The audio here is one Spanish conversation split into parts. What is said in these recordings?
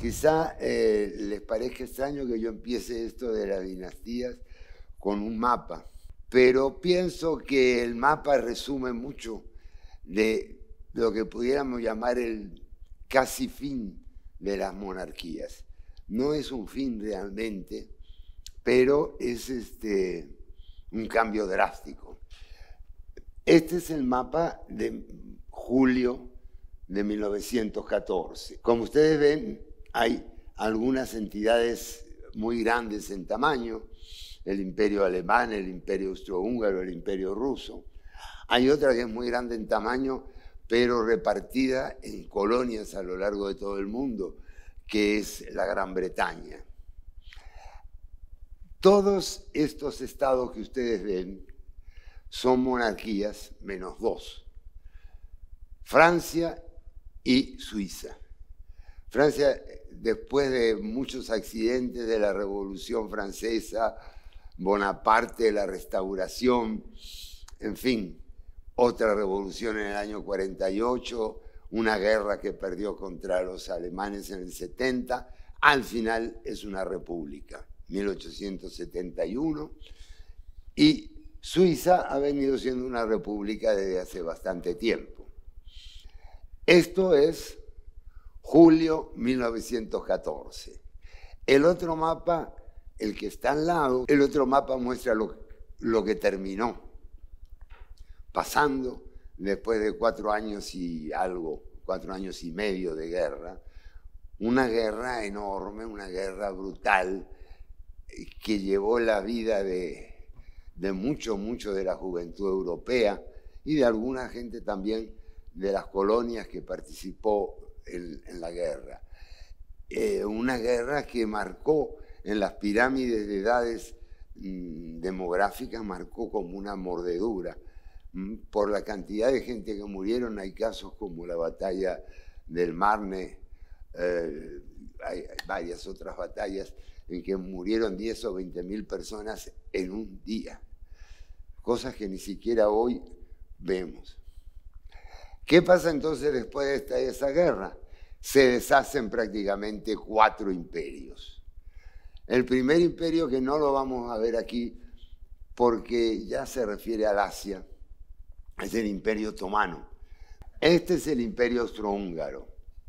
Quizá les parezca extraño que yo empiece esto de las dinastías con un mapa, pero pienso que el mapa resume mucho de lo que pudiéramos llamar el casi fin de las monarquías. No es un fin realmente, pero es un cambio drástico. Este es el mapa de julio de 1914. Como ustedes ven, hay algunas entidades muy grandes en tamaño, el Imperio Alemán, el Imperio Austrohúngaro, el Imperio Ruso. Hay otra que es muy grande en tamaño, pero repartida en colonias a lo largo de todo el mundo, que es la Gran Bretaña. Todos estos estados que ustedes ven son monarquías menos dos: Francia y Suiza. Francia, después de muchos accidentes de la Revolución Francesa, Bonaparte, la Restauración, en fin, otra revolución en el año 48, una guerra que perdió contra los alemanes en el 70, al final es una república, 1871, y Suiza ha venido siendo una república desde hace bastante tiempo. Esto es julio 1914. El otro mapa, el que está al lado, el otro mapa muestra lo que terminó pasando después de 4 años y algo, 4 años y medio de guerra. Una guerra enorme, una guerra brutal que llevó la vida de mucho de la juventud europea y de alguna gente también de las colonias que participó en la guerra. Una guerra que marcó en las pirámides de edades demográficas, marcó como una mordedura. Por la cantidad de gente que murieron, hay casos como la batalla del Marne, hay varias otras batallas en que murieron 10 o 20.000 personas en un día, cosas que ni siquiera hoy vemos. ¿Qué pasa entonces después de esa guerra? Se deshacen prácticamente 4 imperios. El primer imperio, que no lo vamos a ver aquí porque ya se refiere al Asia, es el Imperio Otomano. Este es el Imperio Austrohúngaro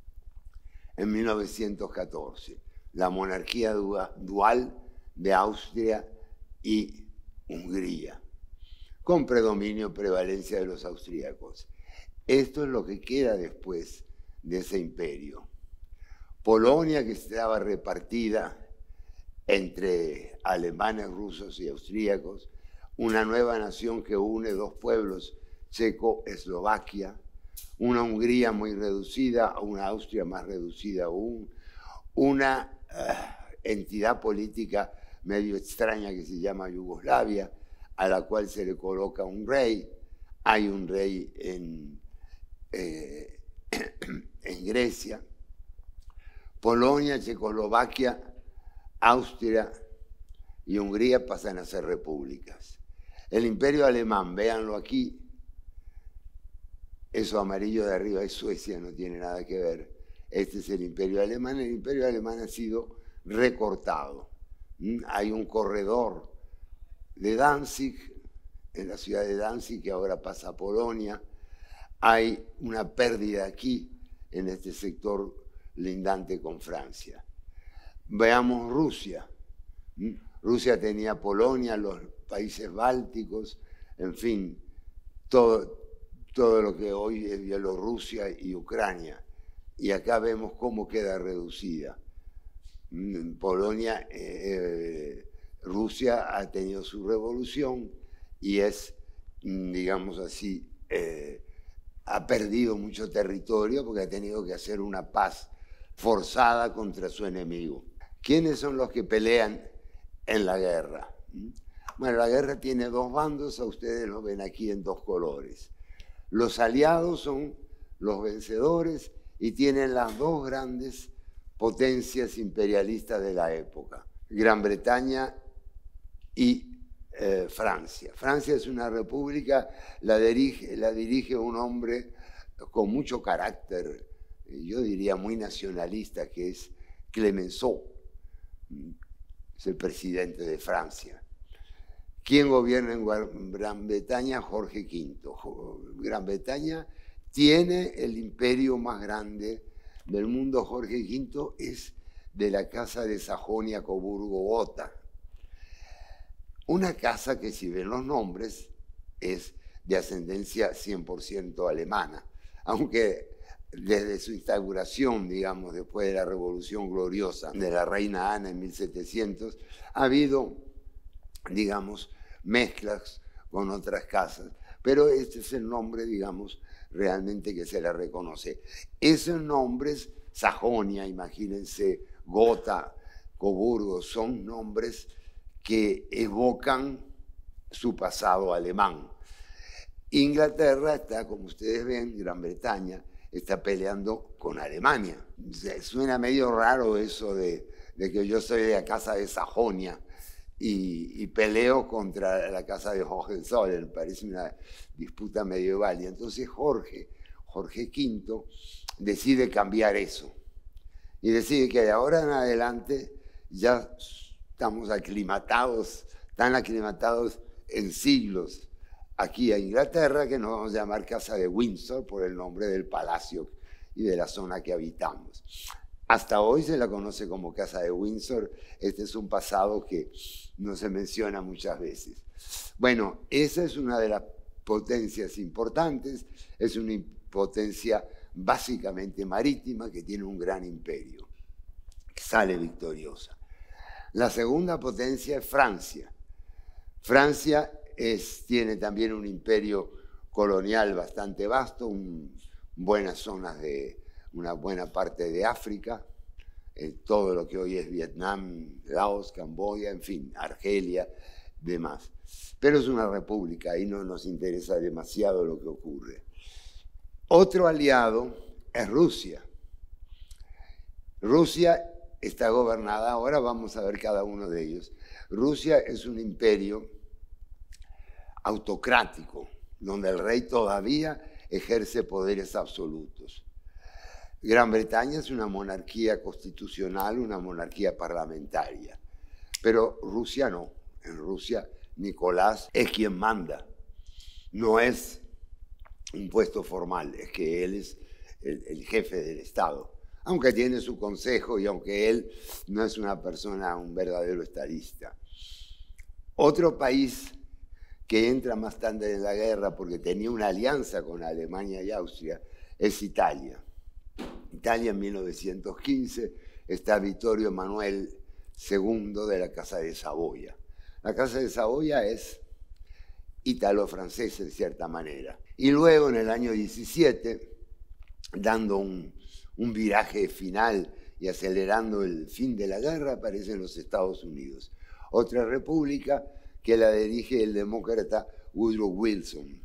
en 1914, la monarquía dual de Austria y Hungría, con prevalencia de los austríacos. Esto es lo que queda después de ese imperio. Polonia, que estaba repartida entre alemanes, rusos y austríacos, una nueva nación que une 2 pueblos, Checo-Eslovaquia, una Hungría muy reducida, una Austria más reducida aún, una entidad política medio extraña que se llama Yugoslavia, a la cual se le coloca un rey. Hay un rey en Grecia. Polonia, Checoslovaquia, Austria y Hungría pasan a ser repúblicas. El Imperio Alemán, véanlo aquí, eso amarillo de arriba es Suecia, no tiene nada que ver. Este es el Imperio Alemán. El Imperio Alemán ha sido recortado. Hay un corredor de Danzig, en la ciudad de Danzig, que ahora pasa a Polonia. Hay una pérdida aquí, en este sector lindante con Francia. Veamos Rusia. Rusia tenía Polonia, los países bálticos, en fin, todo lo que hoy es Bielorrusia y Ucrania. Y acá vemos cómo queda reducida. Polonia, Rusia ha tenido su revolución y es, digamos así, ha perdido mucho territorio porque ha tenido que hacer una paz forzada contra su enemigo. ¿Quiénes son los que pelean en la guerra? Bueno, la guerra tiene 2 bandos, a ustedes lo ven aquí en 2 colores. Los aliados son los vencedores y tienen las 2 grandes potencias imperialistas de la época, Gran Bretaña y Francia. Francia es una república, la dirige un hombre con mucho carácter, yo diría muy nacionalista, que es Clemenceau, es el presidente de Francia. ¿Quién gobierna en Gran Bretaña? Jorge V. Gran Bretaña tiene el imperio más grande del mundo. Jorge V es de la casa de Sajonia-Coburgo-Gotha. Una casa que, si ven los nombres, es de ascendencia 100% alemana, aunque desde su instauración, digamos, después de la Revolución Gloriosa de la reina Ana en 1700, ha habido, digamos, mezclas con otras casas, pero este es el nombre, digamos, realmente que se le reconoce. Esos nombres, Sajonia, imagínense, Gotha, Coburgo, son nombres que evocan su pasado alemán. Inglaterra está, como ustedes ven, Gran Bretaña, está peleando con Alemania. Suena medio raro eso de que yo soy de la casa de Sajonia y peleo contra la casa de Hohenzollern. Parece una disputa medieval. Y entonces Jorge V, decide cambiar eso. Y decide que de ahora en adelante ya estamos aclimatados, tan aclimatados en siglos aquí a Inglaterra, que nos vamos a llamar Casa de Windsor por el nombre del palacio y de la zona que habitamos. Hasta hoy se la conoce como Casa de Windsor. Este es un pasado que no se menciona muchas veces. Bueno, esa es una de las potencias importantes, es una potencia básicamente marítima que tiene un gran imperio, que sale victoriosa. La segunda potencia es Francia. Francia tiene también un imperio colonial bastante vasto, buenas zonas de una buena parte de África, todo lo que hoy es Vietnam, Laos, Camboya, en fin, Argelia, demás. Pero es una república, ahí no nos interesa demasiado lo que ocurre. Otro aliado es Rusia. Rusia está gobernada, ahora vamos a ver cada uno de ellos. Rusia es un imperio autocrático, donde el rey todavía ejerce poderes absolutos. Gran Bretaña es una monarquía constitucional, una monarquía parlamentaria, pero Rusia no. En Rusia Nicolás es quien manda, no es un puesto formal, es que él es el jefe del Estado, aunque tiene su consejo y aunque él no es una persona, un verdadero estadista. Otro país que entra más tarde en la guerra porque tenía una alianza con Alemania y Austria es Italia. Italia en 1915 está Vittorio Emanuele II de la Casa de Saboya. La Casa de Saboya es ítalo-francesa en cierta manera. Y luego en el año 17, dando un viraje final y acelerando el fin de la guerra, aparecen los Estados Unidos. Otra república que la dirige el demócrata Woodrow Wilson.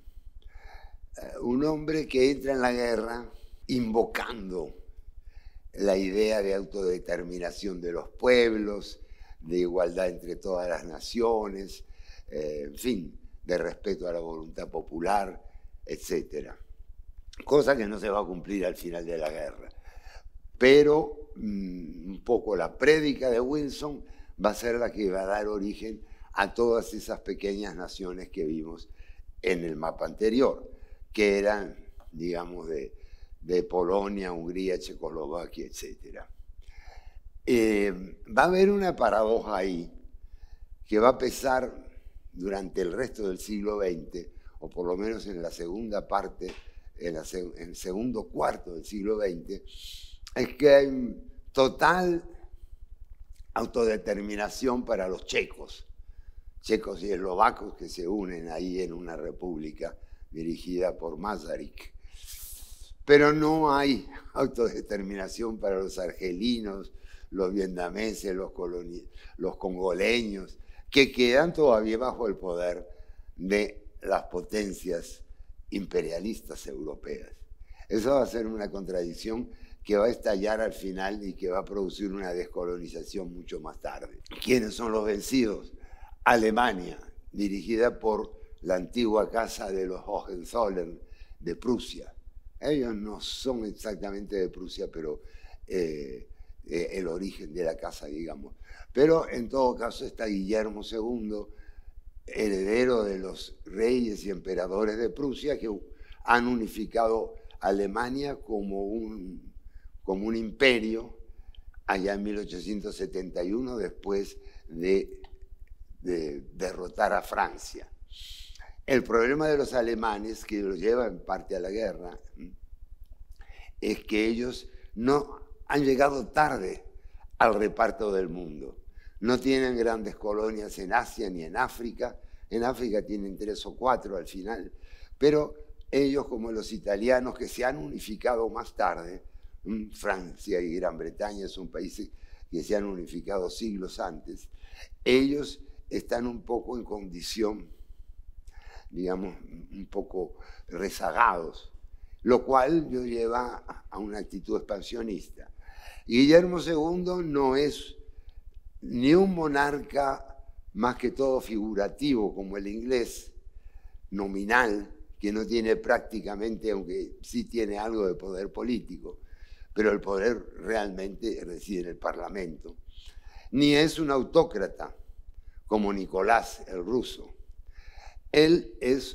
Un hombre que entra en la guerra invocando la idea de autodeterminación de los pueblos, de igualdad entre todas las naciones, en fin, de respeto a la voluntad popular, etc. Cosa que no se va a cumplir al final de la guerra. Pero un poco la prédica de Wilson va a ser la que va a dar origen a todas esas pequeñas naciones que vimos en el mapa anterior, que eran, digamos, de Polonia, Hungría, Checoslovaquia, etc. Va a haber una paradoja ahí que va a pesar durante el resto del siglo XX, o por lo menos en la segunda parte, en el segundo cuarto del siglo XX, es que hay total autodeterminación para los checos y eslovacos que se unen ahí en una república dirigida por Masaryk. Pero no hay autodeterminación para los argelinos, los vietnameses, los congoleños, que quedan todavía bajo el poder de las potencias imperialistas europeas. Eso va a ser una contradicción que va a estallar al final y que va a producir una descolonización mucho más tarde. ¿Quiénes son los vencidos? Alemania, dirigida por la antigua casa de los Hohenzollern de Prusia. Ellos no son exactamente de Prusia, pero el origen de la casa, digamos. Pero en todo caso está Guillermo II, heredero de los reyes y emperadores de Prusia, que han unificado Alemania como un imperio allá en 1871, después de derrotar a Francia. El problema de los alemanes, que los lleva en parte a la guerra, es que ellos no han llegado tarde al reparto del mundo. No tienen grandes colonias en Asia ni en África. En África tienen 3 o 4 al final. Pero ellos, como los italianos, que se han unificado más tarde, Francia y Gran Bretaña son países que se han unificado siglos antes, ellos están un poco en condición, digamos, un poco rezagados, lo cual lo lleva a una actitud expansionista. Guillermo II no es ni un monarca más que todo figurativo como el inglés, nominal, que no tiene prácticamente, aunque sí tiene algo de poder político, pero el poder realmente reside en el Parlamento. Ni es un autócrata como Nicolás el ruso. Él es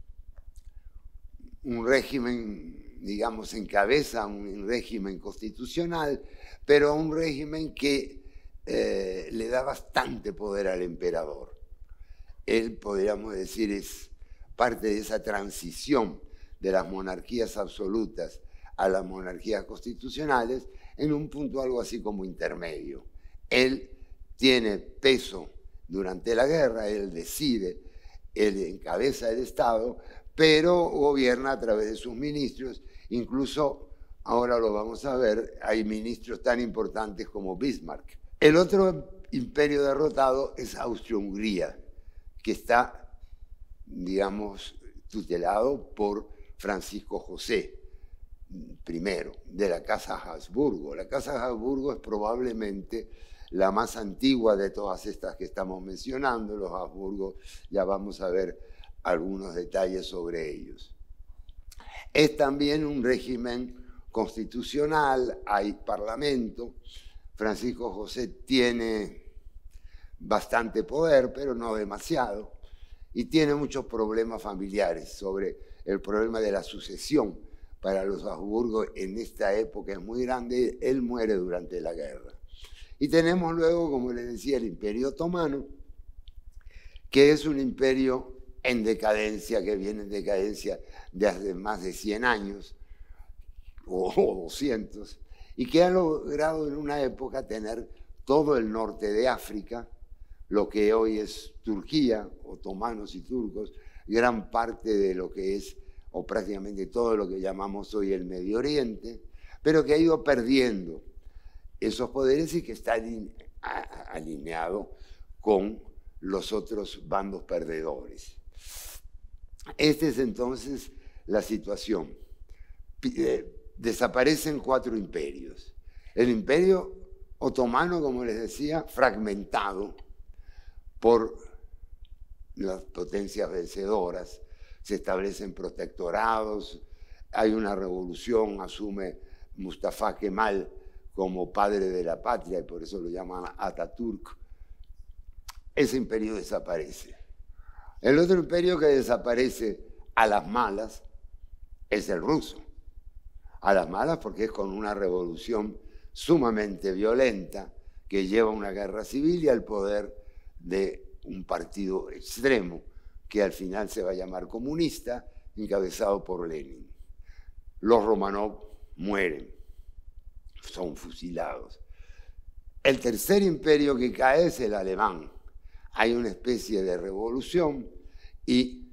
un régimen, digamos, encabeza un régimen constitucional, pero un régimen que le da bastante poder al emperador. Él, podríamos decir, es parte de esa transición de las monarquías absolutas a las monarquías constitucionales en un punto algo así como intermedio. Él tiene peso durante la guerra, él decide, él encabeza el Estado, pero gobierna a través de sus ministros. Incluso, ahora lo vamos a ver, hay ministros tan importantes como Bismarck. El otro imperio derrotado es Austria-Hungría, que está, digamos, tutelado por Francisco José I, de la Casa Habsburgo. La Casa Habsburgo es probablemente la más antigua de todas estas que estamos mencionando. Los Habsburgo, ya vamos a ver algunos detalles sobre ellos. Es también un régimen constitucional, hay parlamento. Francisco José tiene bastante poder, pero no demasiado, y tiene muchos problemas familiares sobre el problema de la sucesión. Para los Habsburgo en esta época es muy grande, él muere durante la guerra. Y tenemos luego, como les decía, el Imperio Otomano, que es un imperio en decadencia, que viene en decadencia de hace más de 100 años, o 200, y que ha logrado en una época tener todo el norte de África, lo que hoy es Turquía, otomanos y turcos, gran parte de lo que es, o prácticamente todo lo que llamamos hoy el Medio Oriente, pero que ha ido perdiendo esos poderes y que está alineado con los otros bandos perdedores. Esta es entonces la situación. Desaparecen 4 imperios. El Imperio Otomano, como les decía, fragmentado por las potencias vencedoras, se establecen protectorados, hay una revolución, asume Mustafa Kemal como padre de la patria y por eso lo llaman Atatürk. Ese imperio desaparece. El otro imperio que desaparece a las malas es el ruso. A las malas porque es con una revolución sumamente violenta que lleva a una guerra civil y al poder de un partido extremo que al final se va a llamar comunista, encabezado por Lenin. Los Romanov mueren, son fusilados. El tercer imperio que cae es el alemán. Hay una especie de revolución y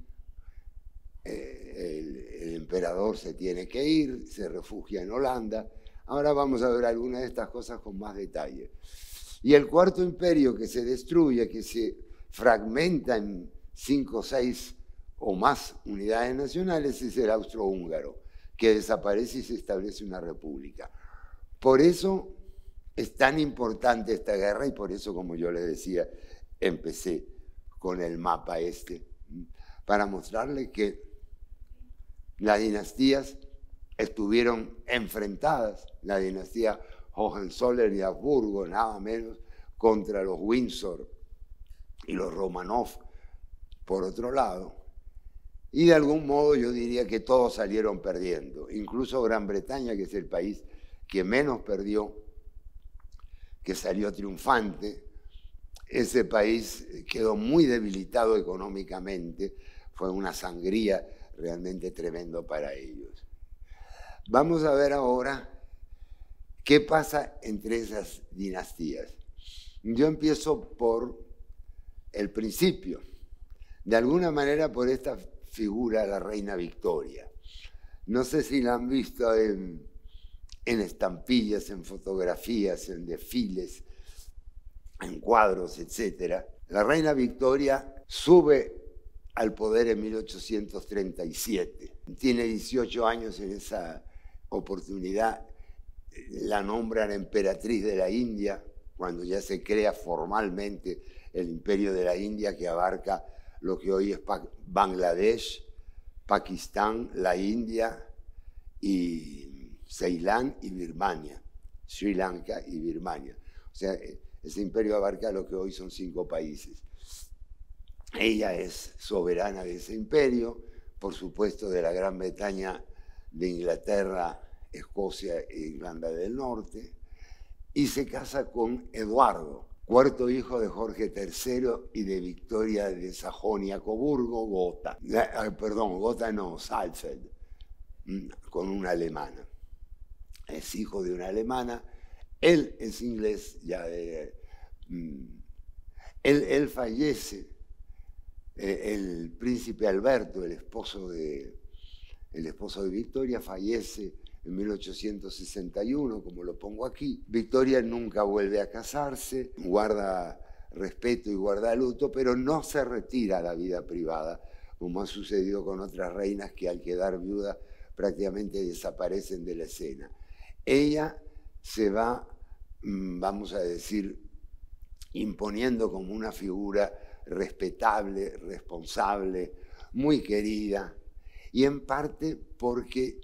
el emperador se tiene que ir, se refugia en Holanda. Ahora vamos a ver algunas de estas cosas con más detalle. Y el cuarto imperio que se destruye, que se fragmenta en 5, 6 o más unidades nacionales, es el austrohúngaro, que desaparece y se establece una república. Por eso es tan importante esta guerra y por eso, como yo les decía, empecé con el mapa para mostrarle que las dinastías estuvieron enfrentadas. La dinastía Hohenzollern y Habsburgo, nada menos, contra los Windsor y los Romanov, por otro lado. Y de algún modo yo diría que todos salieron perdiendo, incluso Gran Bretaña, que es el país que menos perdió, que salió triunfante. Ese país quedó muy debilitado económicamente, fue una sangría realmente tremendo para ellos. Vamos a ver ahora qué pasa entre esas dinastías. Yo empiezo por el principio, de alguna manera por esta figura, la reina Victoria. No sé si la han visto en estampillas, en fotografías, en desfiles, en cuadros, etc. La reina Victoria sube al poder en 1837. Tiene 18 años en esa oportunidad. La nombran emperatriz de la India, cuando ya se crea formalmente el imperio de la India, que abarca lo que hoy es Bangladesh, Pakistán, la India y Ceilán y Birmania, Sri Lanka y Birmania. O sea, ese imperio abarca lo que hoy son 5 países. Ella es soberana de ese imperio, por supuesto de la Gran Bretaña, de Inglaterra, Escocia e Irlanda del Norte, y se casa con Eduardo, cuarto hijo de Jorge III y de Victoria de Sajonia-Coburgo, Gotha. Perdón, Gotha no, Saalfeld, con una alemana. Es hijo de una alemana. Él es inglés, ya él fallece, el príncipe Alberto, el esposo de Victoria, fallece en 1861, como lo pongo aquí. Victoria nunca vuelve a casarse, guarda respeto y guarda luto, pero no se retira a la vida privada, como ha sucedido con otras reinas que al quedar viuda prácticamente desaparecen de la escena. Ella se va, vamos a decir, imponiendo como una figura respetable, responsable, muy querida, y en parte porque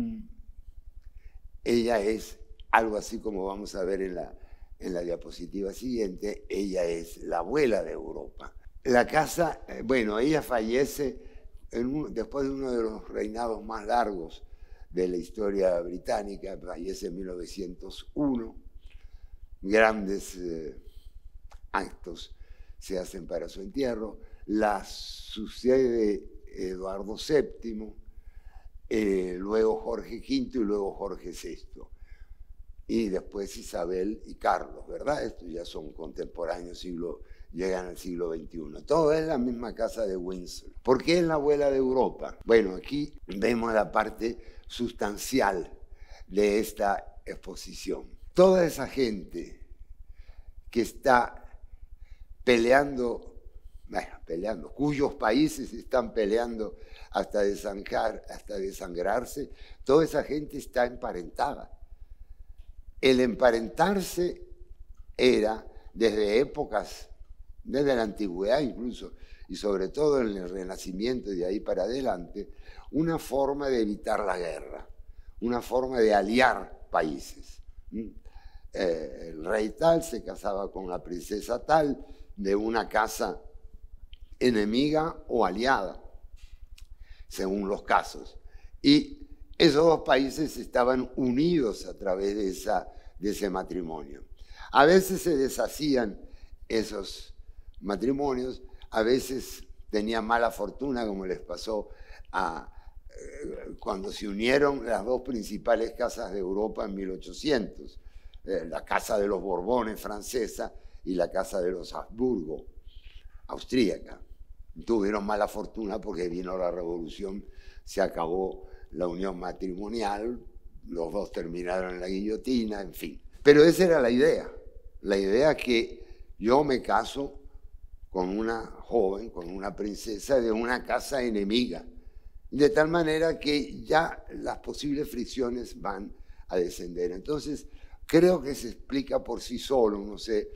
ella es algo así como vamos a ver en la diapositiva siguiente, ella es la abuela de Europa. La casa, bueno, ella fallece después de uno de los reinados más largos de la historia británica, fallece en 1901, grandes actos se hacen para su entierro, la sucede Eduardo VII, luego Jorge V y luego Jorge VI. Y después Isabel y Carlos, ¿verdad? Estos ya son contemporáneos, llegan al siglo XXI. Todo es la misma casa de Windsor. ¿Por qué es la abuela de Europa? Bueno, aquí vemos la parte sustancial de esta exposición. Toda esa gente que está peleando, cuyos países están peleando hasta desangrarse, toda esa gente está emparentada. El emparentarse era desde épocas, desde la antigüedad incluso, y sobre todo en el Renacimiento y de ahí para adelante, una forma de evitar la guerra, una forma de aliar países. El rey tal se casaba con la princesa tal de una casa enemiga o aliada, según los casos. Y esos dos países estaban unidos a través de ese matrimonio. A veces se deshacían esos matrimonios, a veces tenían mala fortuna, como les pasó cuando se unieron las dos principales casas de Europa en 1800, la casa de los Borbones francesa y la casa de los Habsburgo austríaca. Tuvieron mala fortuna porque vino la revolución, se acabó la unión matrimonial, los dos terminaron en la guillotina, en fin. Pero esa era la idea que yo me caso con una joven, con una princesa de una casa enemiga, de tal manera que ya las posibles fricciones van a descender. Entonces, creo que se explica por sí solo, no sé,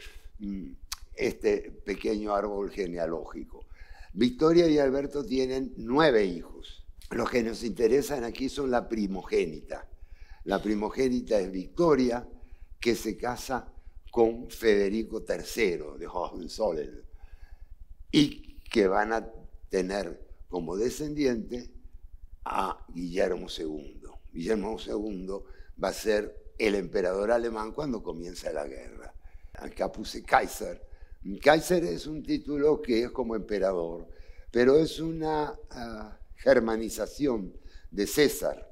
este pequeño árbol genealógico. Victoria y Alberto tienen 9 hijos. Los que nos interesan aquí son la primogénita. La primogénita es Victoria, que se casa con Federico III de Hohenzollern y que van a tener como descendiente a Guillermo II. Guillermo II va a ser el emperador alemán cuando comienza la guerra. Acá puse Kaiser. Kaiser es un título que es como emperador, pero es una germanización de César.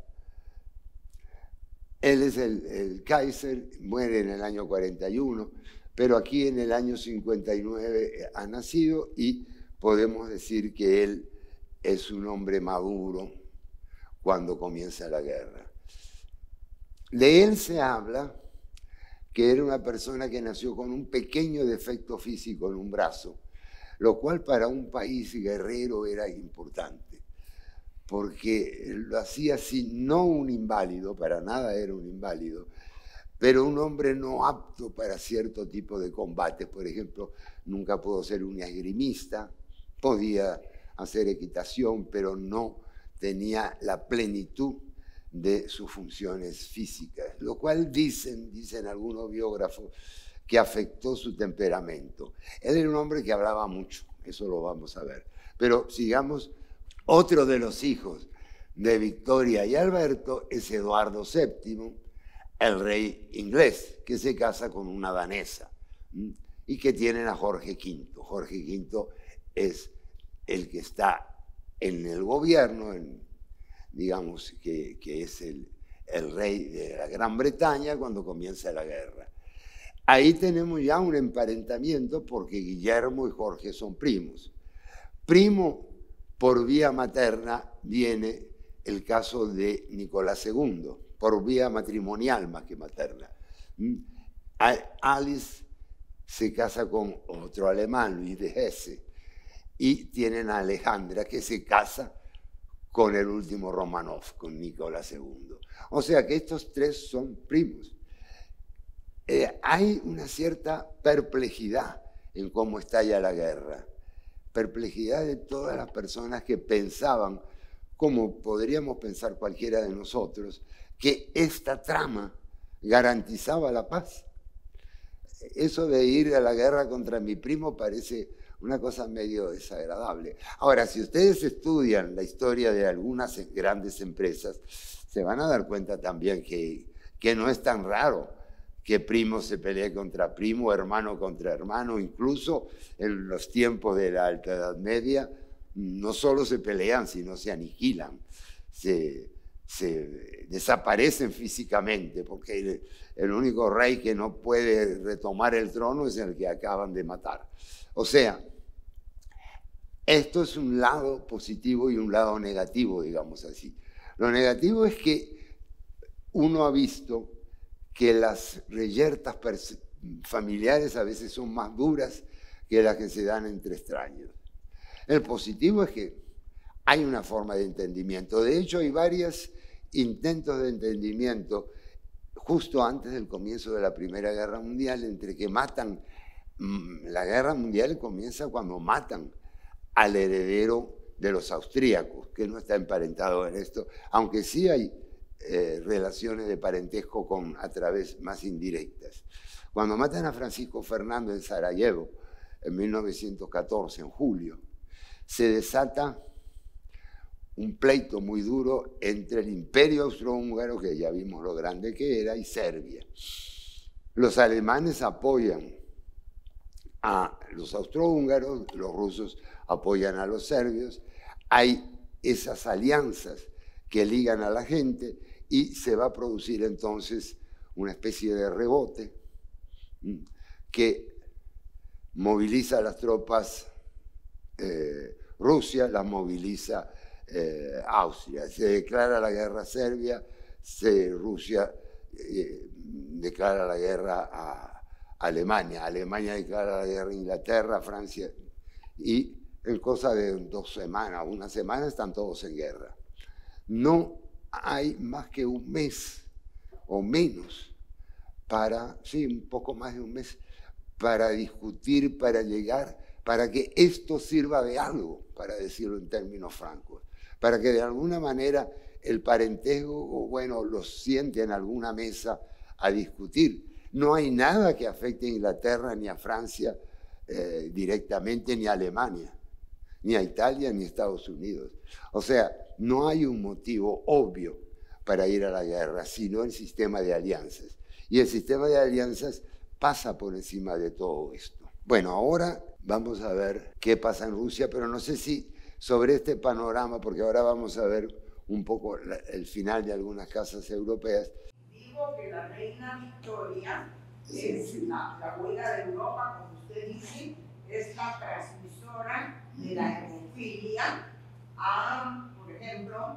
Él es el Kaiser, muere en el año 41, pero aquí en el año 59 ha nacido y podemos decir que él es un hombre maduro cuando comienza la guerra. De él se habla que era una persona que nació con un pequeño defecto físico en un brazo, lo cual para un país guerrero era importante, porque lo hacía así, no un inválido, para nada era un inválido, pero un hombre no apto para cierto tipo de combates. Por ejemplo, nunca pudo ser un esgrimista, podía hacer equitación, pero no tenía la plenitud de sus funciones físicas, lo cual dicen algunos biógrafos que afectó su temperamento. Él era un hombre que hablaba mucho, eso lo vamos a ver. Pero sigamos, otro de los hijos de Victoria y Alberto es Eduardo VII, el rey inglés, que se casa con una danesa y que tienen a Jorge V. Jorge V es el que está en el gobierno, digamos que es el rey de la Gran Bretaña cuando comienza la guerra. Ahí tenemos ya un emparentamiento porque Guillermo y Jorge son primos. Primo por vía materna viene el caso de Nicolás II, por vía matrimonial más que materna. Alice se casa con otro alemán, Luis de Hesse, y tienen a Alejandra que se casa con el último Romanov, con Nicolás II. O sea que estos tres son primos. Hay una cierta perplejidad en cómo estalla la guerra, perplejidad de todas las personas que pensaban, como podríamos pensar cualquiera de nosotros, que esta trama garantizaba la paz. Eso de ir a la guerra contra mi primo parece una cosa medio desagradable. Ahora, si ustedes estudian la historia de algunas grandes empresas, se van a dar cuenta también que no es tan raro que primo se pelee contra primo, hermano contra hermano. Incluso en los tiempos de la Alta Edad Media, no solo se pelean, sino se aniquilan, se desaparecen físicamente, porque el único rey que no puede retomar el trono es el que acaban de matar. O sea, esto es un lado positivo y un lado negativo, digamos así. Lo negativo es que uno ha visto que las reyertas familiares a veces son más duras que las que se dan entre extraños. El positivo es que hay una forma de entendimiento. De hecho, hay varios intentos de entendimiento justo antes del comienzo de la Primera Guerra Mundial, entre que matan. La Guerra Mundial comienza cuando matan al heredero de los austríacos, que no está emparentado en esto, aunque sí hay relaciones de parentesco a través más indirectas. Cuando matan a Francisco Fernando en Sarajevo, en 1914, en julio, se desata un pleito muy duro entre el Imperio Austrohúngaro, que ya vimos lo grande que era, y Serbia. Los alemanes apoyan a los austrohúngaros, los rusos apoyan a los serbios, hay esas alianzas que ligan a la gente y se va a producir entonces una especie de rebote que moviliza a las tropas Rusia, las moviliza Austria. Se declara la guerra a Serbia, Rusia declara la guerra a Alemania, Alemania declara la guerra a Inglaterra, Francia, y en cosa de 2 semanas, una semana, están todos en guerra. No hay más que un mes o menos un poco más de un mes, para discutir, para llegar, para que esto sirva de algo, para decirlo en términos francos, para que de alguna manera el parentesco, bueno, los siente en alguna mesa a discutir. No hay nada que afecte a Inglaterra ni a Francia directamente, ni a Alemania, ni a Italia, ni a Estados Unidos. O sea, no hay un motivo obvio para ir a la guerra, sino el sistema de alianzas. Y el sistema de alianzas pasa por encima de todo esto. Bueno, ahora vamos a ver qué pasa en Rusia, pero no sé si sobre este panorama, porque ahora vamos a ver un poco el final de algunas casas europeas. Digo que la reina Victoria es la abuela de Europa, como usted dice, es la transmisora de la hemofilia a, por ejemplo,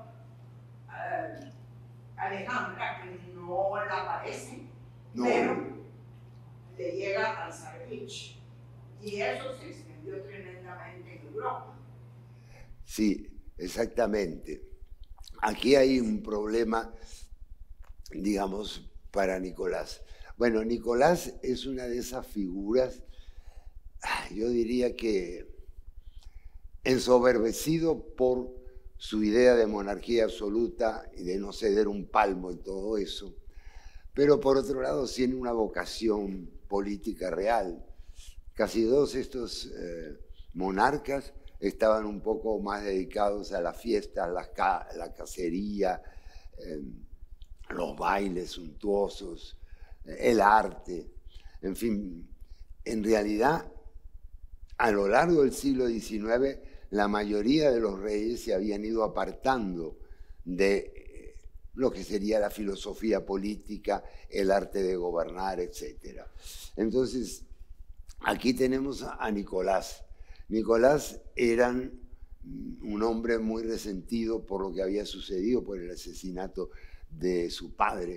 Alejandra, que no la padece, no, pero le llega al Zarevich. Y eso se extendió tremendamente en Europa. Sí, exactamente. Aquí hay un problema, digamos, para Nicolás. Bueno, Nicolás es una de esas figuras, yo diría que ensoberbecido por su idea de monarquía absoluta y de no ceder un palmo y todo eso, pero por otro lado tiene una vocación política real. Casi todos estos monarcas estaban un poco más dedicados a las fiestas, la cacería, los bailes suntuosos, el arte, en fin. En realidad, a lo largo del siglo XIX, la mayoría de los reyes se habían ido apartando de lo que sería la filosofía política, el arte de gobernar, etc. Entonces, aquí tenemos a Nicolás. Nicolás era un hombre muy resentido por lo que había sucedido, por el asesinato de su padre.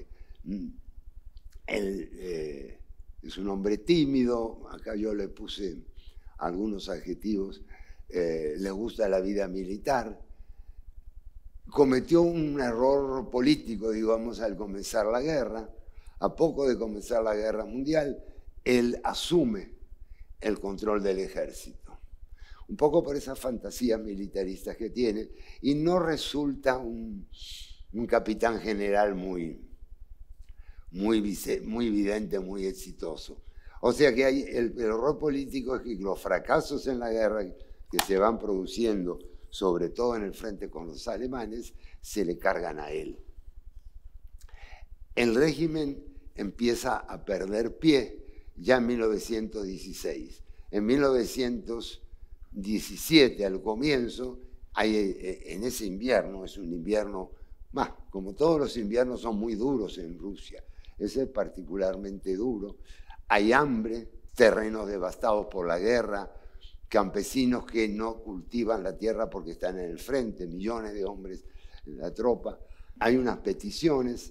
Él es un hombre tímido, acá yo le puse algunos adjetivos, le gusta la vida militar. Cometió un error político, digamos, al comenzar la guerra. A poco de comenzar la guerra mundial, él asume el control del ejército, un poco por esas fantasías militaristas que tiene, y no resulta un capitán general muy evidente, muy exitoso. O sea que el error político es que los fracasos en la guerra que se van produciendo, sobre todo en el frente con los alemanes, se le cargan a él. El régimen empieza a perder pie ya en 1916. En 1917, al comienzo, en ese invierno, es un invierno, como todos los inviernos son muy duros en Rusia, ese es particularmente duro. Hay hambre, terrenos devastados por la guerra, campesinos que no cultivan la tierra porque están en el frente, millones de hombres en la tropa. Hay unas peticiones,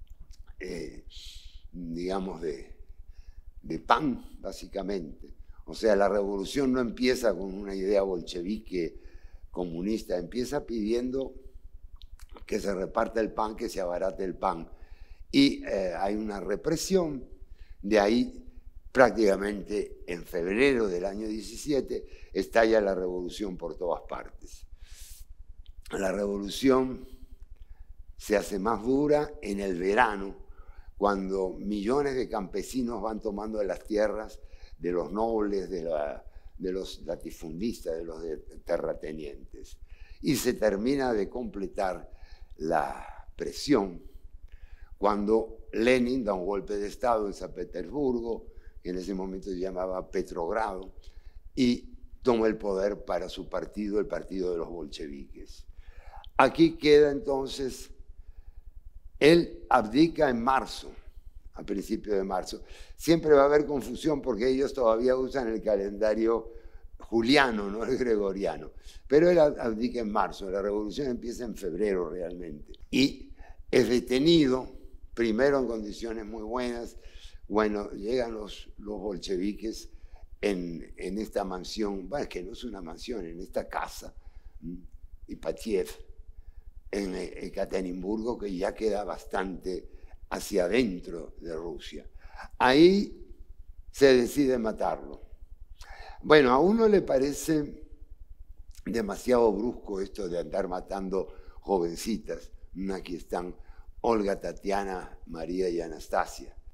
digamos, de pan, básicamente. O sea, la revolución no empieza con una idea bolchevique comunista, empieza pidiendo que se reparta el pan, que se abarate el pan. Y hay una represión, de ahí prácticamente en febrero del año 17 estalla la revolución por todas partes. La revolución se hace más dura en el verano, cuando millones de campesinos van tomando las tierras de los nobles, de los latifundistas, de los terratenientes. Y se termina de completar la presión cuando Lenin da un golpe de Estado en San Petersburgo, que en ese momento se llamaba Petrogrado, y toma el poder para su partido, el partido de los bolcheviques. Aquí queda entonces, él abdica en marzo, a principios de marzo. Siempre va a haber confusión porque ellos todavía usan el calendario juliano, no el gregoriano. Pero él abdica en marzo, la revolución empieza en febrero realmente. Y es detenido, primero en condiciones muy buenas. Bueno, llegan los bolcheviques en esta mansión, bueno, es que no es una mansión, en esta casa, Ipatiev, en Ekaterimburgo, que ya queda bastante hacia adentro de Rusia. Ahí se decide matarlo. Bueno, a uno le parece demasiado brusco esto de andar matando jovencitas. Aquí están Olga, Tatiana, María y Anastasia.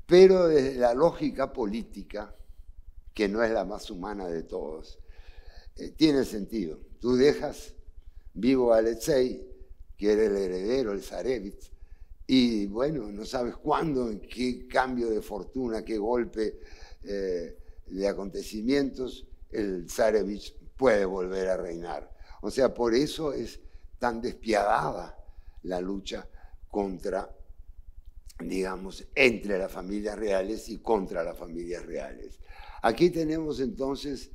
pero desde la lógica política, que no es la más humana de todos, tiene sentido. Tú dejas vivo a Alexei, que era el heredero, el zarevich, y bueno, no sabes cuándo, en qué cambio de fortuna, qué golpe de acontecimientos, el zarevich puede volver a reinar. O sea, por eso es tan despiadada la lucha contra, digamos, entre las familias reales y contra las familias reales. Aquí tenemos entonces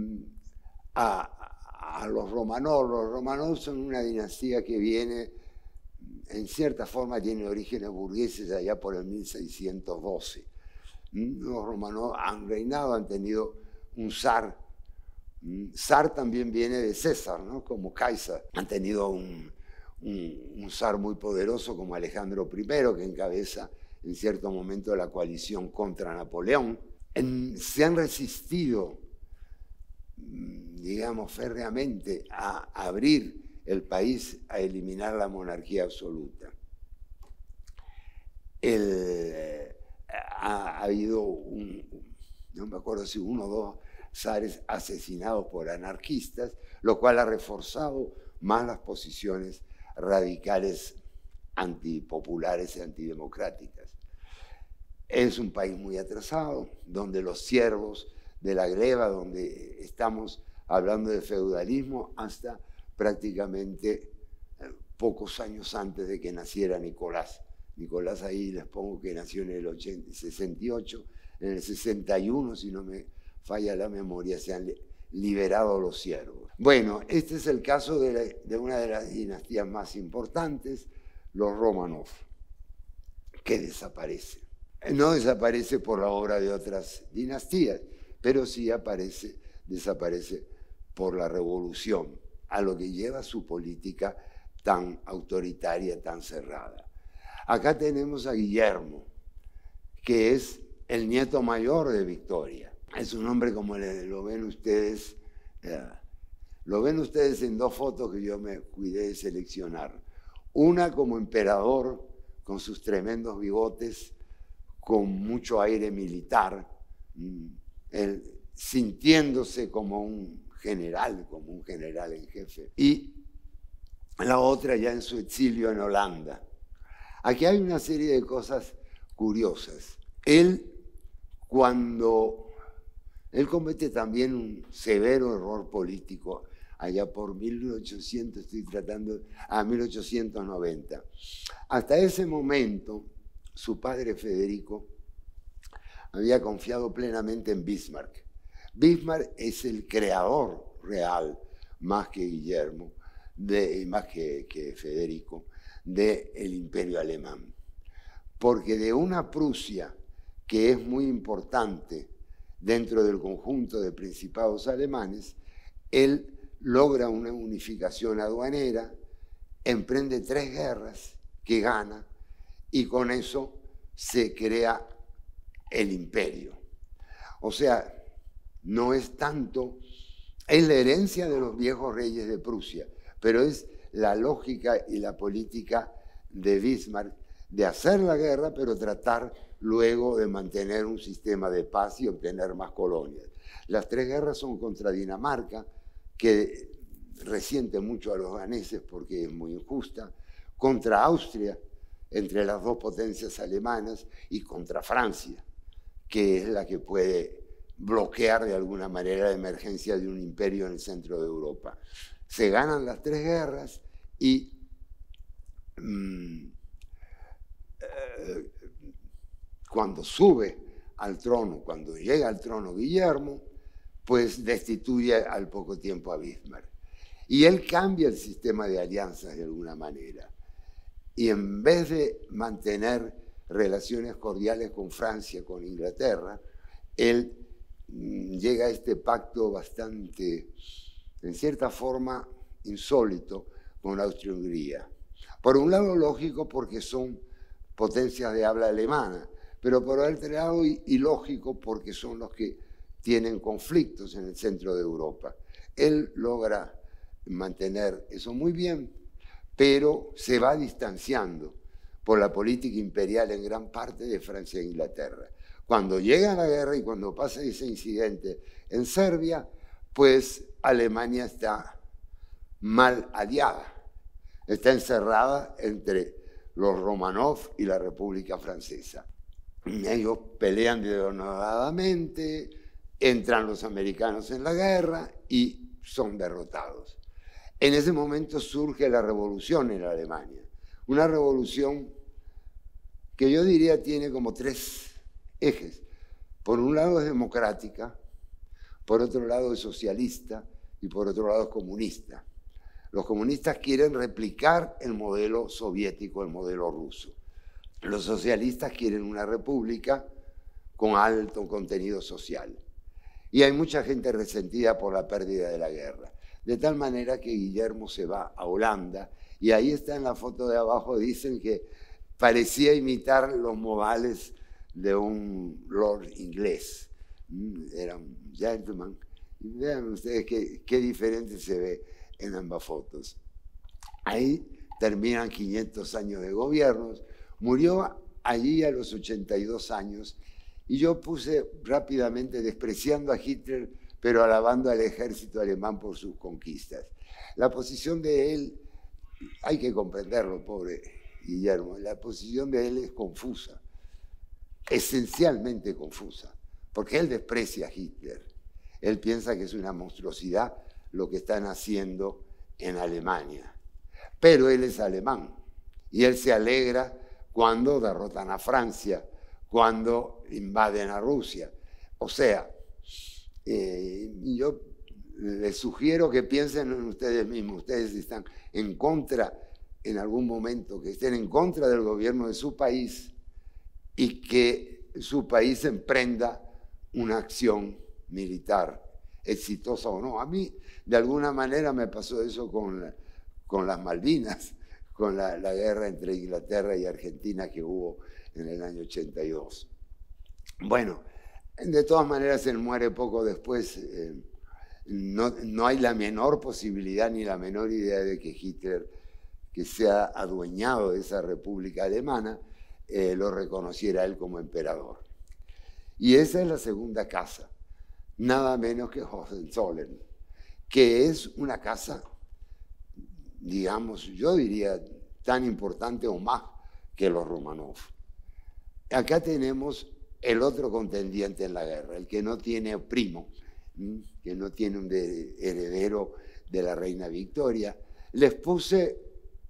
a los Romanov. Los Romanov son una dinastía que viene, en cierta forma tiene orígenes burgueses allá por el 1612. Los Romanov han reinado, han tenido un zar. Zar también viene de César, ¿no? Como Kaiser. Han tenido un zar muy poderoso como Alejandro I, que encabeza en cierto momento la coalición contra Napoleón. Se han resistido, digamos, férreamente a abrir el país, a eliminar la monarquía absoluta. Ha habido, no me acuerdo si uno o dos zares asesinados por anarquistas, lo cual ha reforzado más las posiciones radicales antipopulares y antidemocráticas. Es un país muy atrasado, donde los siervos de la gleba, donde estamos hablando de feudalismo hasta prácticamente pocos años antes de que naciera Nicolás. Nicolás ahí les pongo que nació en el 68, en el 61, si no me falla la memoria, se han liberado los siervos. Bueno, este es el caso de una de las dinastías más importantes, los Romanov, que desaparece. No desaparece por la obra de otras dinastías, pero sí desaparece por la revolución, a lo que lleva su política tan autoritaria, tan cerrada. Acá tenemos a Guillermo, que es el nieto mayor de Victoria. Es un hombre como lo ven ustedes en dos fotos que yo me cuidé de seleccionar. Una como emperador, con sus tremendos bigotes, con mucho aire militar, sintiéndose como un general en jefe. Y la otra ya en su exilio en Holanda. Aquí hay una serie de cosas curiosas. Él comete también un severo error político allá por 1890. Hasta ese momento, su padre Federico había confiado plenamente en Bismarck. Bismarck es el creador real, más que Guillermo, más que Federico, del imperio alemán. Porque de una Prusia que es muy importante dentro del conjunto de principados alemanes, él logra una unificación aduanera, emprende 3 guerras que gana y con eso se crea el imperio. O sea, no es tanto, es la herencia de los viejos reyes de Prusia, pero es la lógica y la política de Bismarck de hacer la guerra, pero tratar luego de mantener un sistema de paz y obtener más colonias. Las 3 guerras son contra Dinamarca, que resiente mucho a los daneses porque es muy injusta, contra Austria, entre las 2 potencias alemanas, y contra Francia, que es la que puede bloquear de alguna manera la emergencia de un imperio en el centro de Europa. Se ganan las 3 guerras y cuando sube al trono, cuando llega al trono Guillermo, pues destituye al poco tiempo a Bismarck. Y él cambia el sistema de alianzas de alguna manera. Y en vez de mantener relaciones cordiales con Francia, con Inglaterra, él llega a este pacto bastante, en cierta forma, insólito con Austria-Hungría. Por un lado, lógico, porque son potencias de habla alemana, pero por otro lado, ilógico, porque son los que tienen conflictos en el centro de Europa. Él logra mantener eso muy bien, pero se va distanciando, por la política imperial en gran parte de Francia e Inglaterra. Cuando llega la guerra y cuando pasa ese incidente en Serbia, pues Alemania está mal aliada, está encerrada entre los Romanov y la República Francesa. Ellos pelean denodadamente, entran los americanos en la guerra y son derrotados. En ese momento surge la revolución en Alemania, una revolución que yo diría tiene como tres ejes. Por un lado es democrática, por otro lado es socialista y por otro lado es comunista. Los comunistas quieren replicar el modelo soviético, el modelo ruso. Los socialistas quieren una república con alto contenido social. Y hay mucha gente resentida por la pérdida de la guerra. De tal manera que Guillermo se va a Holanda y ahí está en la foto de abajo, dicen que parecía imitar los modales de un lord inglés. Era un gentleman. Y vean ustedes qué diferente se ve en ambas fotos. Ahí terminan 500 años de gobiernos. Murió allí a los 82 años y yo puse rápidamente despreciando a Hitler, pero alabando al ejército alemán por sus conquistas. La posición de él, hay que comprenderlo, pobre Guillermo, la posición de él es confusa, esencialmente confusa, porque él desprecia a Hitler. Él piensa que es una monstruosidad lo que están haciendo en Alemania. Pero él es alemán y él se alegra cuando derrotan a Francia, cuando invaden a Rusia. O sea, yo les sugiero que piensen en ustedes mismos. Ustedes están en contra, en algún momento, que estén en contra del gobierno de su país y que su país emprenda una acción militar, exitosa o no. A mí, de alguna manera, me pasó eso con las Malvinas, con la guerra entre Inglaterra y Argentina que hubo en el año 82. Bueno, de todas maneras, él muere poco después. No hay la menor posibilidad ni la menor idea de que Hitler, que se ha adueñado de esa república alemana, lo reconociera él como emperador. Y esa es la segunda casa, nada menos que Hohenzollern, que es una casa, digamos, yo diría, tan importante o más que los Romanov. Acá tenemos el otro contendiente en la guerra, el que no tiene primo, que no tiene un heredero de la reina Victoria. Les puse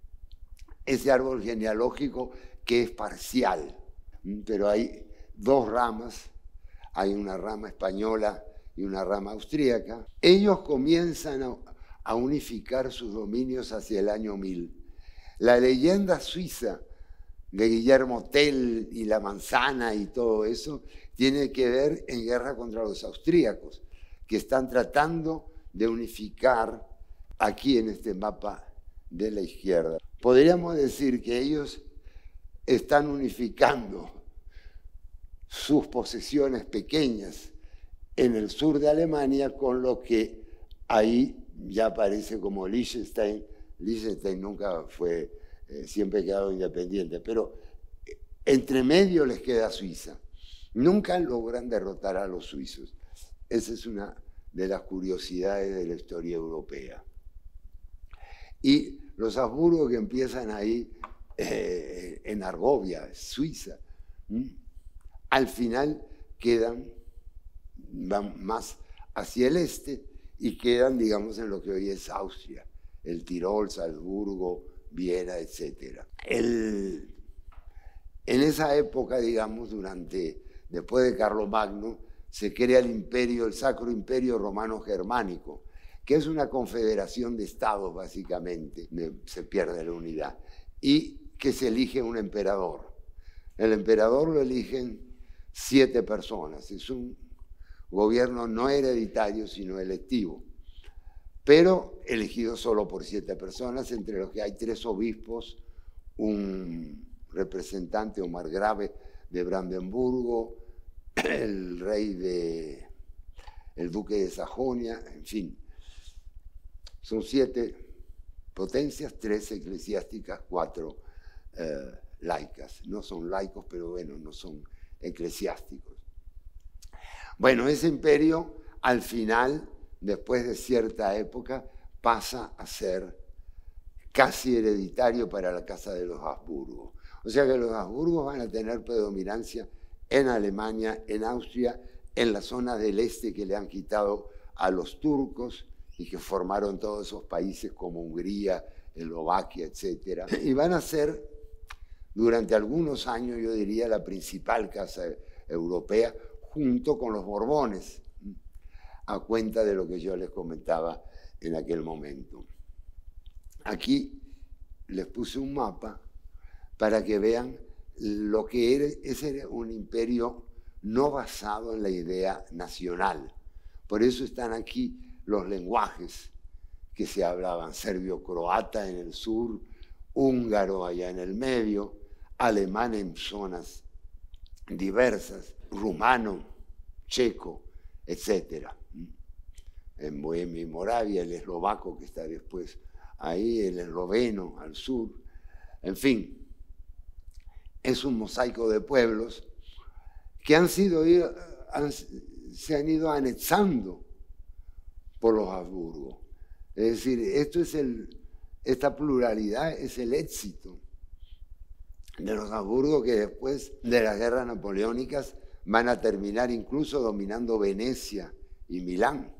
ese árbol genealógico que es parcial, pero hay dos ramas, hay una rama española y una rama austríaca. Ellos comienzan a unificar sus dominios hacia el año 1000. La leyenda suiza de Guillermo Tell y la manzana y todo eso tiene que ver en guerra contra los austríacos, que están tratando de unificar aquí en este mapa de la izquierda. Podríamos decir que ellos están unificando sus posesiones pequeñas en el sur de Alemania con lo que ahí ya aparece como Liechtenstein. Liechtenstein nunca fue, siempre ha quedado independiente, pero entre medio les queda Suiza. Nunca logran derrotar a los suizos. Esa es una de las curiosidades de la historia europea. Y los Habsburgo que empiezan ahí en Argovia, Suiza, al final van más hacia el este y quedan, digamos, en lo que hoy es Austria, el Tirol, Salzburgo, Viena, etc. En esa época, digamos, después de Carlomagno, se crea el imperio, el Sacro Imperio Romano Germánico, que es una confederación de estados, básicamente, se pierde la unidad, y que se elige un emperador. El emperador lo eligen 7 personas, es un gobierno no hereditario, sino electivo, pero elegido solo por 7 personas, entre los que hay 3 obispos, un representante o margrave de Brandenburgo, el el duque de Sajonia, en fin. Son 7 potencias, 3 eclesiásticas, 4 laicas. No son laicos, pero bueno, no son eclesiásticos. Bueno, ese imperio al final, después de cierta época, pasa a ser casi hereditario para la casa de los Habsburgo. O sea que los Habsburgos van a tener predominancia en Alemania, en Austria, en las zonas del este que le han quitado a los turcos y que formaron todos esos países como Hungría, Eslovaquia, etc. Y van a ser, durante algunos años, yo diría, la principal casa europea, junto con los Borbones, a cuenta de lo que yo les comentaba en aquel momento. Aquí les puse un mapa para que vean lo que era. Ese era un imperio no basado en la idea nacional. Por eso están aquí los lenguajes que se hablaban: serbio-croata en el sur, húngaro allá en el medio, alemán en zonas diversas, rumano, checo, etc. En Bohemia y Moravia, el eslovaco que está después ahí, el esloveno al sur, en fin, es un mosaico de pueblos que se han ido anexando por los Habsburgo. Es decir, esta pluralidad es el éxito de los Habsburgo, que después de las guerras napoleónicas van a terminar incluso dominando Venecia y Milán.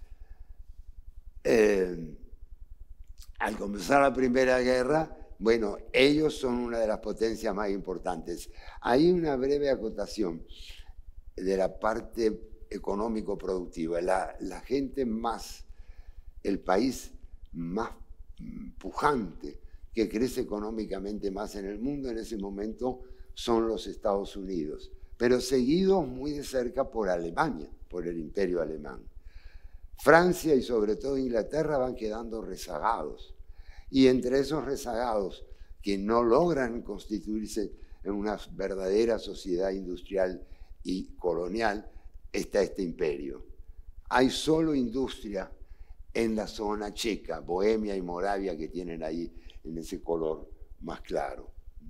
Al comenzar la Primera Guerra, bueno, ellos son una de las potencias más importantes. Hay una breve acotación de la parte económico-productiva. La gente más, el país más pujante, que crece económicamente más en el mundo en ese momento, son los Estados Unidos, pero seguidos muy de cerca por Alemania, por el Imperio Alemán. Francia y sobre todo Inglaterra van quedando rezagados, y entre esos rezagados que no logran constituirse en una verdadera sociedad industrial y colonial está este imperio. Hay solo industria en la zona checa, Bohemia y Moravia, que tienen ahí en ese color más claro.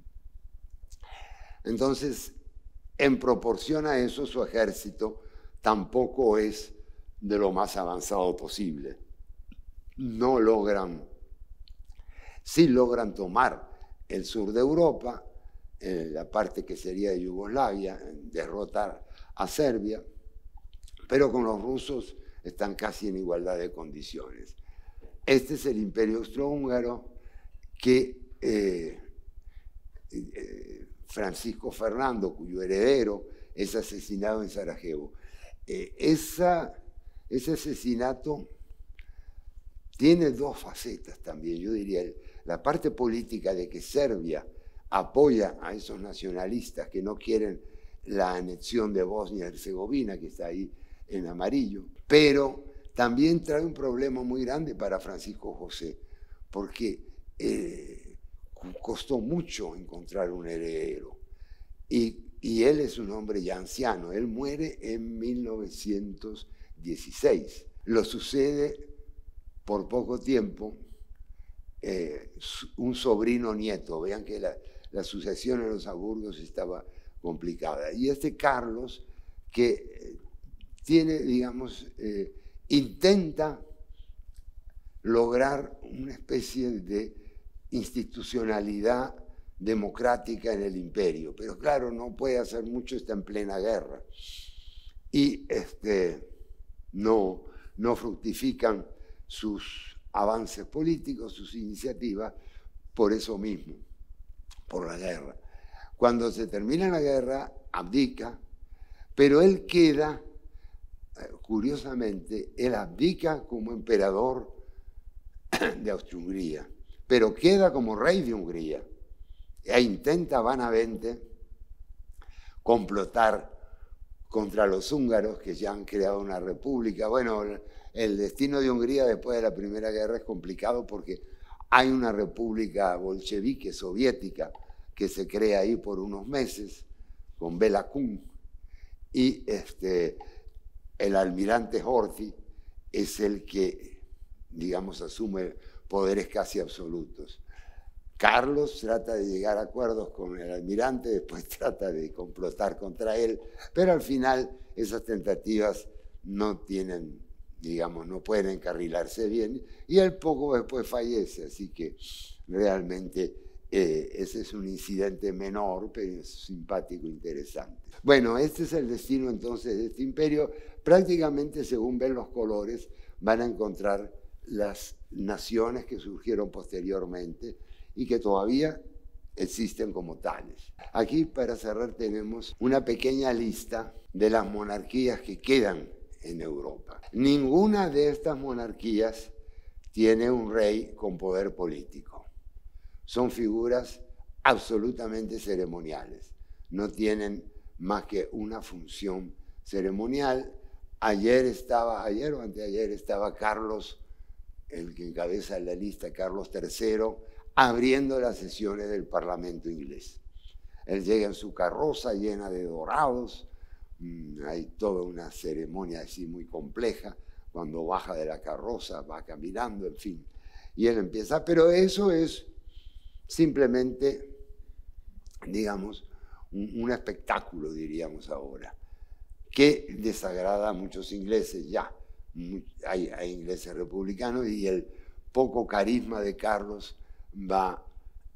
Entonces, en proporción a eso, su ejército tampoco es de lo más avanzado posible. No logran, sí logran tomar el sur de Europa, la parte que sería de Yugoslavia, derrotar a Serbia, pero con los rusos están casi en igualdad de condiciones. Este es el Imperio Austrohúngaro que Francisco Fernando, cuyo heredero, es asesinado en Sarajevo. Ese asesinato tiene dos facetas también, yo diría. La parte política de que Serbia apoya a esos nacionalistas que no quieren la anexión de Bosnia y Herzegovina, que está ahí en amarillo, pero también trae un problema muy grande para Francisco José, porque costó mucho encontrar un heredero, y él es un hombre ya anciano. Él muere en 1916. Lo sucede por poco tiempo un sobrino nieto. Vean que la sucesión en los Habsburgos estaba complicada. Y este Carlos, que tiene, digamos, intenta lograr una especie de institucionalidad democrática en el imperio, pero claro, no puede hacer mucho, está en plena guerra. Y no fructifican sus avances políticos, sus iniciativas, por eso mismo, por la guerra. Cuando se termina la guerra, abdica, pero él queda, curiosamente, él abdica como emperador de Austria-Hungría, pero queda como rey de Hungría, e intenta vanamente complotar contra los húngaros, que ya han creado una república. Bueno, el destino de Hungría después de la Primera Guerra es complicado porque hay una república bolchevique soviética que se crea ahí por unos meses, con Bela Kun, y el almirante Horthy es el que, digamos, asume poderes casi absolutos. Carlos trata de llegar a acuerdos con el almirante, después trata de complotar contra él, pero al final esas tentativas no tienen, digamos, no pueden encarrilarse bien, y él poco después fallece, así que realmente ese es un incidente menor, pero es simpático e interesante. Bueno, este es el destino entonces de este imperio. Prácticamente, según ven los colores, van a encontrar las naciones que surgieron posteriormente y que todavía existen como tales. Aquí, para cerrar, tenemos una pequeña lista de las monarquías que quedan en Europa. Ninguna de estas monarquías tiene un rey con poder político. Son figuras absolutamente ceremoniales. No tienen más que una función ceremonial. Ayer o anteayer estaba Carlos, el que encabeza la lista, Carlos III, abriendo las sesiones del Parlamento inglés. Él llega en su carroza llena de dorados, hay toda una ceremonia así muy compleja, cuando baja de la carroza, va caminando, en fin, y él empieza, pero eso es simplemente, digamos, un espectáculo, diríamos ahora, que desagrada a muchos ingleses ya. Hay ingleses republicanos y el poco carisma de Carlos va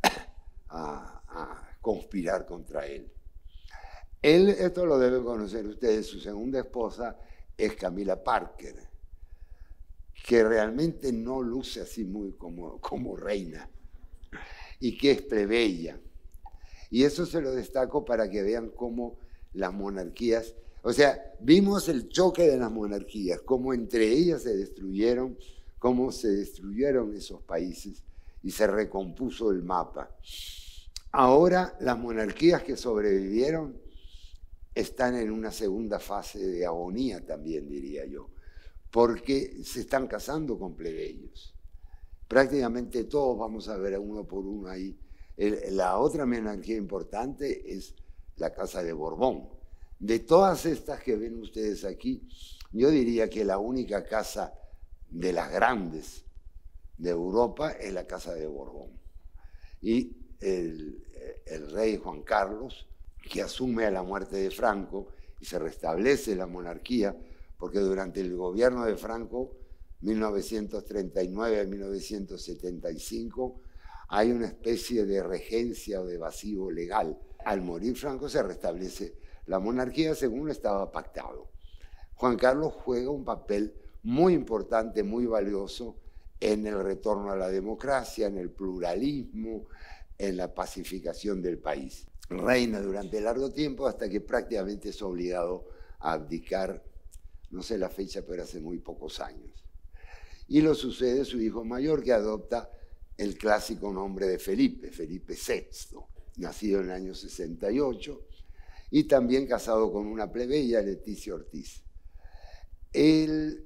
a conspirar contra él. Él, esto lo deben conocer ustedes, su segunda esposa es Camila Parker, que realmente no luce así muy como reina y que es plebeya. Y eso se lo destaco para que vean cómo las monarquías, o sea, vimos el choque de las monarquías, cómo entre ellas se destruyeron, cómo se destruyeron esos países y se recompuso el mapa. Ahora las monarquías que sobrevivieron están en una segunda fase de agonía también, diría yo, porque se están casando con plebeyos. Prácticamente todos, vamos a ver uno por uno ahí. La otra monarquía importante es la Casa de Borbón. De todas estas que ven ustedes aquí, yo diría que la única casa de las grandes de Europa es la Casa de Borbón. Y el rey Juan Carlos, que asume a la muerte de Franco y se restablece la monarquía, porque durante el gobierno de Franco, 1939 a 1975, hay una especie de regencia o de vacío legal. Al morir Franco se restablece la monarquía según estaba pactado. Juan Carlos juega un papel muy importante, muy valioso en el retorno a la democracia, en el pluralismo, en la pacificación del país. Reina durante largo tiempo hasta que prácticamente es obligado a abdicar, no sé la fecha, pero hace muy pocos años. Y lo sucede su hijo mayor, que adopta el clásico nombre de Felipe, Felipe VI, nacido en el año 68, y también casado con una plebeya, Leticia Ortiz. Él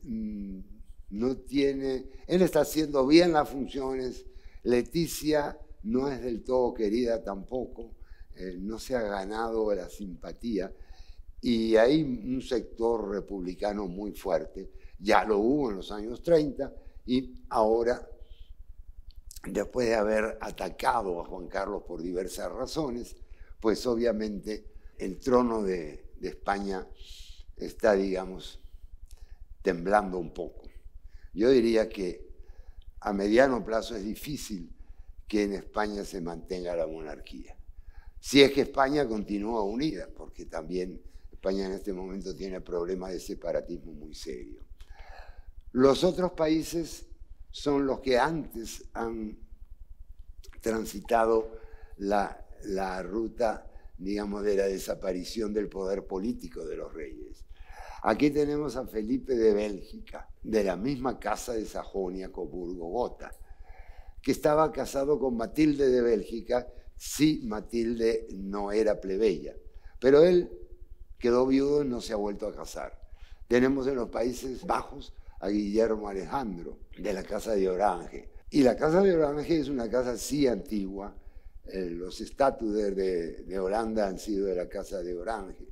está haciendo bien las funciones. Leticia no es del todo querida tampoco, no se ha ganado la simpatía, y hay un sector republicano muy fuerte. Ya lo hubo en los años 30 y ahora, después de haber atacado a Juan Carlos por diversas razones, pues obviamente el trono de España está, digamos, temblando un poco. Yo diría que a mediano plazo es difícil que en España se mantenga la monarquía. Si es que España continúa unida, porque también España en este momento tiene problemas de separatismo muy serios. Los otros países son los que antes han transitado la ruta, digamos, de la desaparición del poder político de los reyes. Aquí tenemos a Felipe de Bélgica, de la misma casa de Sajonia-Coburgo-Gotha, que estaba casado con Matilde de Bélgica, si Matilde no era plebeya. Pero él quedó viudo y no se ha vuelto a casar. Tenemos en los Países Bajos a Guillermo Alejandro, de la Casa de Orange. Y la Casa de Orange es una casa sí antigua. Los estatutos de Holanda han sido de la Casa de Orange.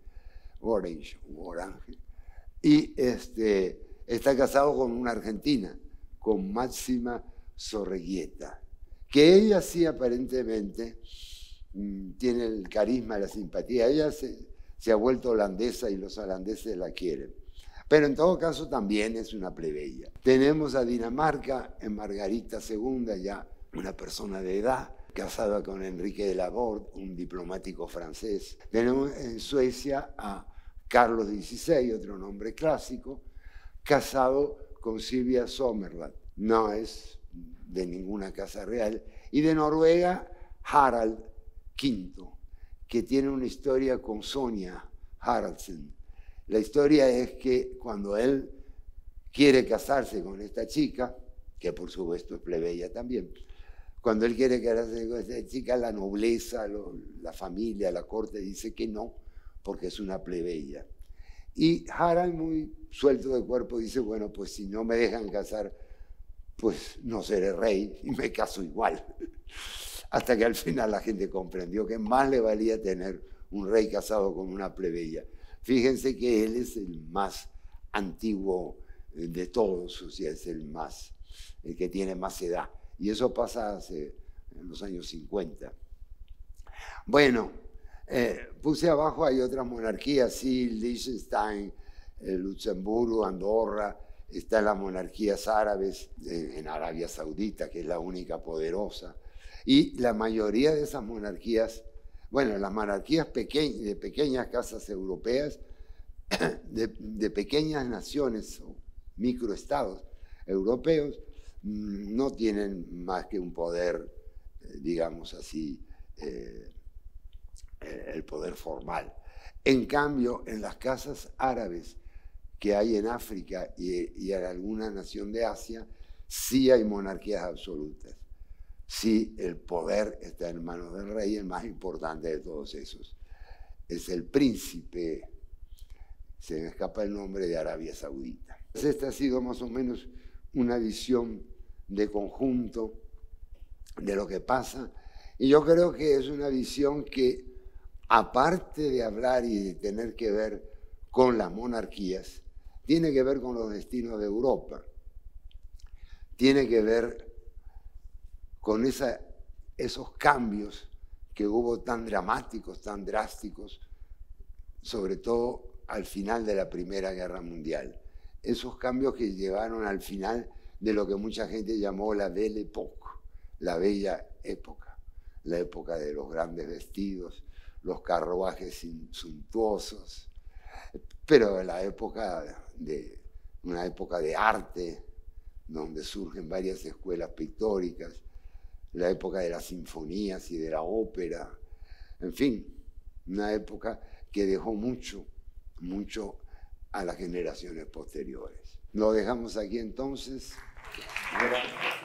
Y está casado con una argentina, con Máxima Zorreguieta, que ella sí aparentemente tiene el carisma, la simpatía. Ella se ha vuelto holandesa y los holandeses la quieren. Pero en todo caso también es una plebeya. Tenemos a Dinamarca en Margarita II, ya una persona de edad, casada con Enrique de la Borde, un diplomático francés. Tenemos en Suecia a Carlos XVI, otro nombre clásico, casado con Silvia Sommerland. No es de ninguna casa real. Y de Noruega, Harald V, que tiene una historia con Sonia Haraldsen. La historia es que cuando él quiere casarse con esta chica, que por supuesto es plebeya también, cuando él quiere casarse con esta chica, la nobleza, la familia, la corte dice que no, porque es una plebeya. Y Harald, muy suelto de cuerpo, dice, bueno, pues si no me dejan casar, pues no seré rey y me caso igual. Hasta que al final la gente comprendió que más le valía tener un rey casado con una plebeya. Fíjense que él es el más antiguo de todos, o sea, es el que tiene más edad. Y eso pasa en los años 50. Bueno, puse abajo, hay otras monarquías, sí, Liechtenstein, Luxemburgo, Andorra, están las monarquías árabes, en Arabia Saudita, que es la única poderosa. Y la mayoría de esas monarquías, bueno, las monarquías de pequeñas casas europeas, de pequeñas naciones o microestados europeos, no tienen más que un poder, digamos así, el poder formal. En cambio, en las casas árabes que hay en África y en alguna nación de Asia, sí hay monarquías absolutas. Sí, el poder está en manos del rey, el más importante de todos esos. Es el príncipe, se me escapa el nombre, de Arabia Saudita. Esta ha sido más o menos una visión de conjunto de lo que pasa. Y yo creo que es una visión que, aparte de hablar y de tener que ver con las monarquías, tiene que ver con los destinos de Europa. Tiene que ver con esos cambios que hubo tan dramáticos, tan drásticos, sobre todo al final de la Primera Guerra Mundial. Esos cambios que llevaron al final de lo que mucha gente llamó la Belle Époque, la bella época, la época de los grandes vestidos, los carruajes suntuosos, pero una época de arte, donde surgen varias escuelas pictóricas, la época de las sinfonías y de la ópera, en fin, una época que dejó mucho a las generaciones posteriores. Lo dejamos aquí entonces. Gracias.